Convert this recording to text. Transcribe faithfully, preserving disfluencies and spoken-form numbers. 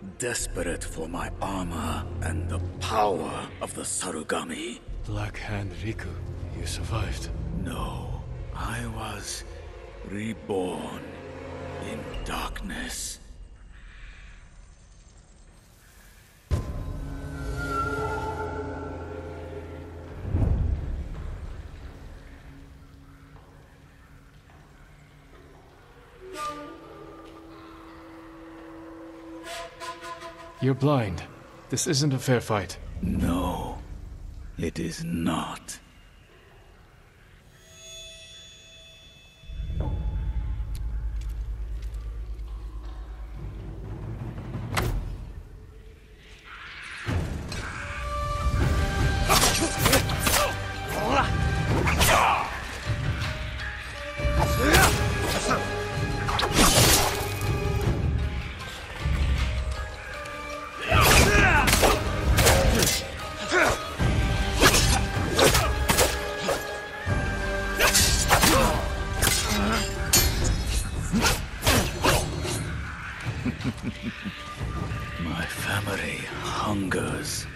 desperate for my armor and the power of the Sarugami. Black Hand Riku, you survived. No, I was reborn in darkness. You're blind. This isn't a fair fight. No, it is not. My family hungers.